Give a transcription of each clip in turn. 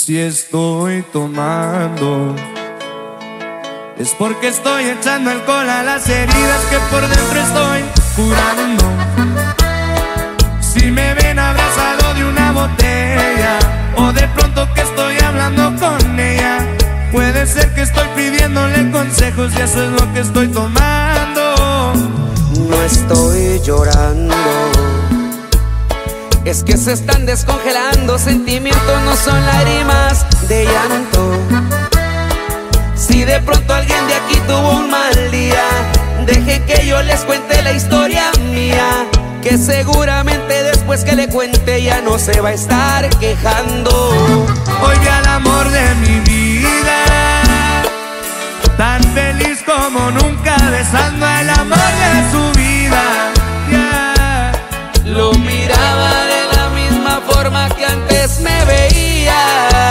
Si estoy tomando, es porque estoy echando alcohol a las heridas que por dentro estoy curando. Si me ven abrazado de una botella, o de pronto que estoy hablando con ella, puede ser que estoy pidiéndole consejos y eso es lo que estoy tomando. No estoy llorando, es que se están descongelando. Sentimientos no son lágrimas de llanto. Si de pronto alguien de aquí tuvo un mal día, deje que yo les cuente la historia mía, que seguramente después que le cuente ya no se va a estar quejando. Hoy vi al amor de mi vida, tan feliz como nunca, besando al amor de su vida. Yeah. Lo miraba de la misma forma que antes me veía.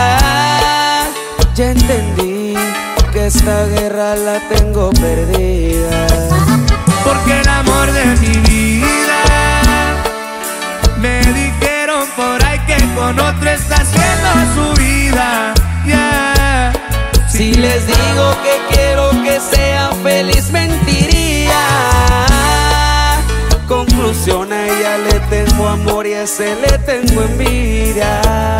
Ya entendí que esta guerra la tengo perdida, porque el amor de mi vida, me dijeron por ahí que con otro está haciendo su vida. Yeah. Si les digo que quiero que sean feliz, mentiría. Conclusión, a ella le tengo amor y a ese le tengo envidia.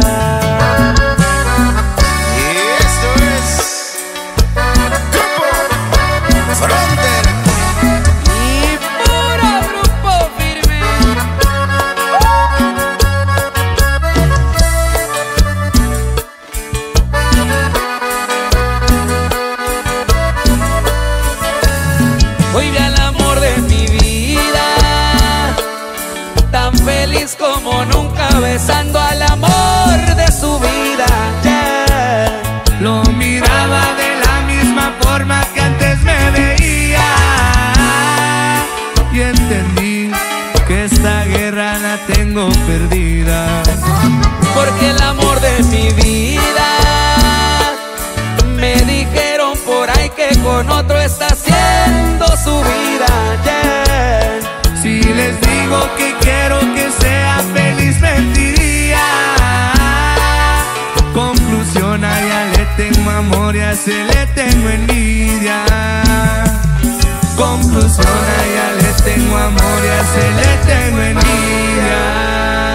Hoy vi al amor de mi vida, tan feliz como nunca, besando al amor de su vida. Yeah. Lo miraba de la misma forma que antes me veía, y entendí que esta guerra la tengo perdida, porque el amor de mi vida, me dijeron por ahí que con otro está haciendo su vida. Yeah. Si les digo que quiero que sea feliz, mentiría. Conclusión, a ella le tengo amor y a ese le tengo envidia. Conclusión, a ella le tengo amor y a ese le tengo envidia.